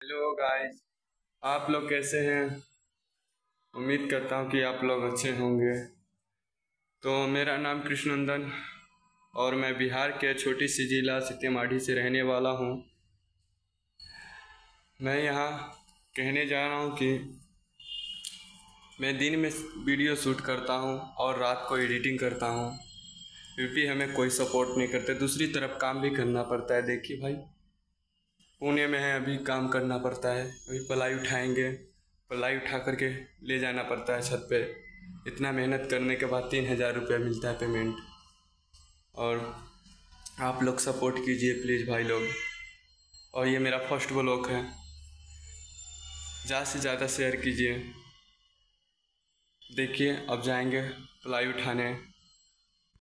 Hello guys. आप लोग कैसे हैं? उम्मीद करता हूँ कि आप लोग अच्छे होंगे। तो मेरा नाम कृष्णनंदन और मैं बिहार के छोटी सी जिला सीतामढ़ी से रहने वाला हूँ। मैं यहाँ कहने जा रहा हूँ कि मैं दिन में वीडियो शूट करता हूँ और रात को एडिटिंग करता हूँ, फिर भी हमें कोई सपोर्ट नहीं करते। दूसरी तरफ काम भी करना पड़ता है। देखिए भाई, पुणे में है, अभी काम करना पड़ता है। अभी प्लाई उठाएंगे, प्लाई उठा करके ले जाना पड़ता है छत पे। इतना मेहनत करने के बाद 3,000 रुपया मिलता है पेमेंट। और आप लोग सपोर्ट कीजिए प्लीज़ भाई लोग। और ये मेरा फर्स्ट व्लॉग है, ज़्यादा से ज़्यादा शेयर कीजिए। देखिए अब जाएंगे प्लाई उठाने।